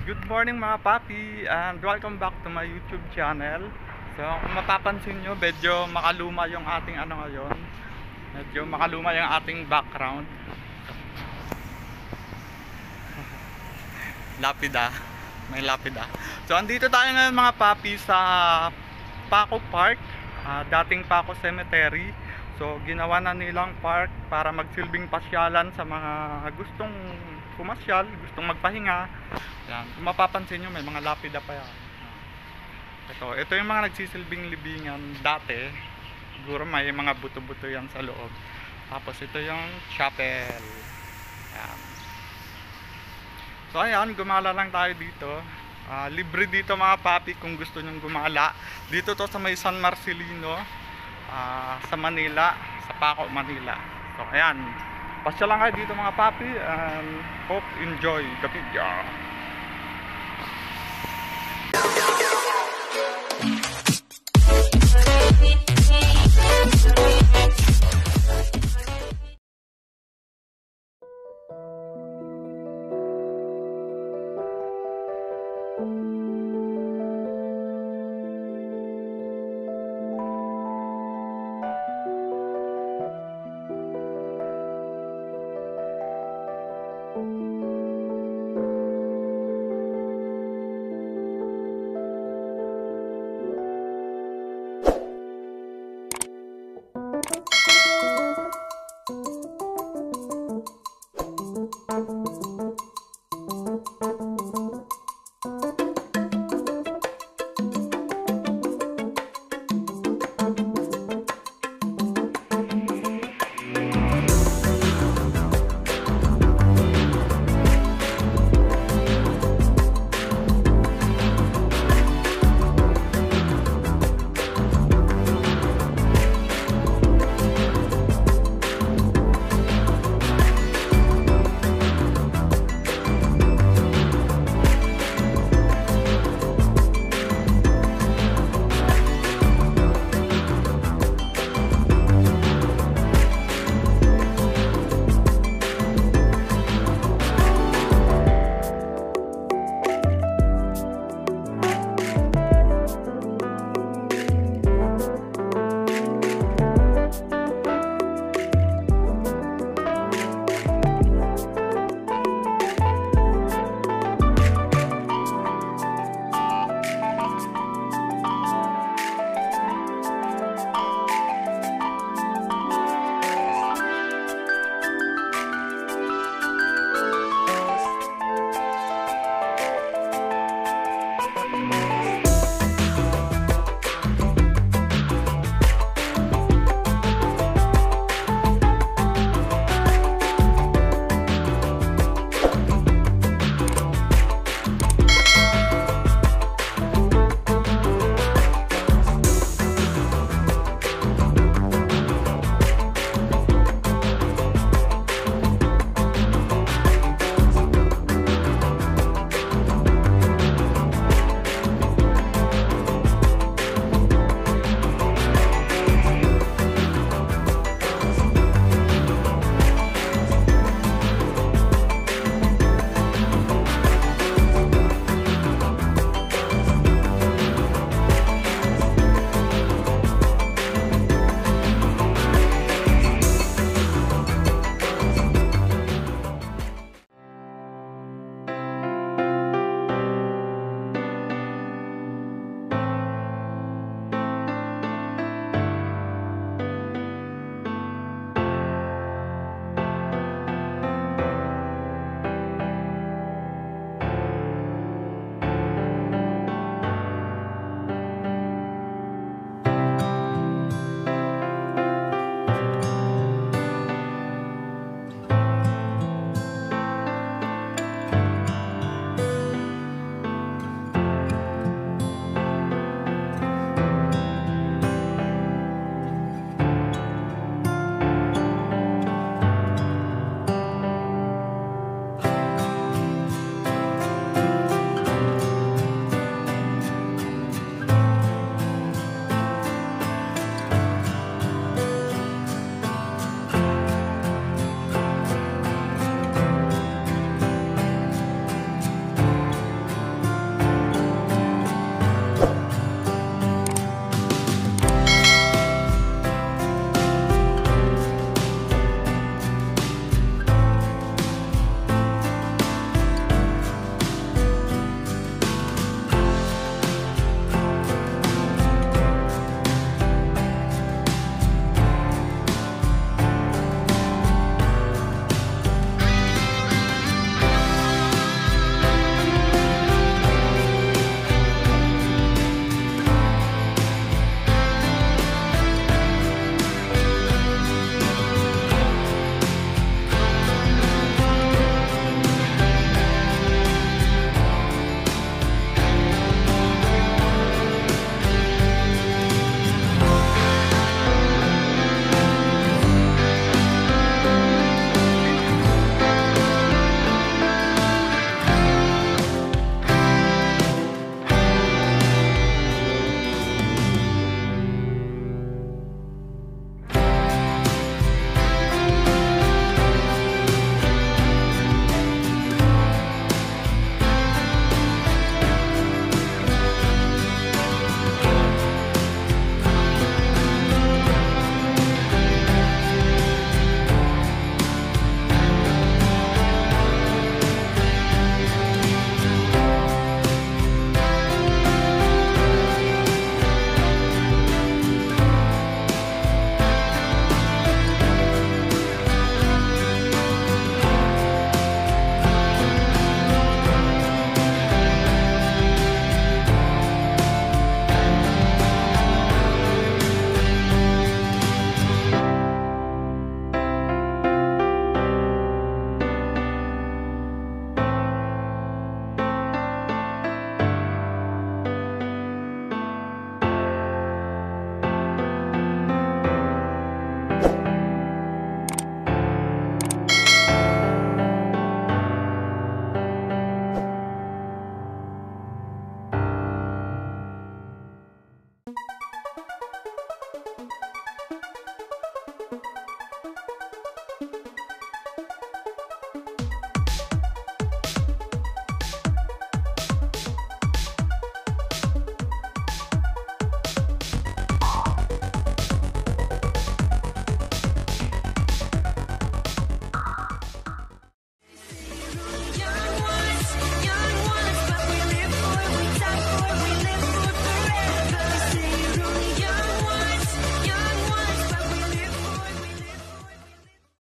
Good morning mga papi and welcome back to my YouTube channel. So kung mapapansin nyo, medyo makaluma yung ating ngayon. Medyo makaluma yung ating background. Lapida. May lapida. So andito tayo ngayon mga papi sa Paco Park, dating Paco Cemetery. So ginawa na nilang park para magsilbing pasyalan sa mga gustong pumasyal, gustong magpahinga. Yan, kung mapapansin nyo may mga lapida pa yan. Ito yung mga nagsisilbing libingan dati. Siguro may mga buto-buto yan sa loob. Tapos ito yung chapel. Yan. So ayan, gumala lang tayo dito. Libre dito mga papi kung gusto nyong gumala. Dito to sa may San Marcelino, sa Manila, sa Paco, Manila. So ayan, pasya lang kayo dito mga papi and hope enjoy the video.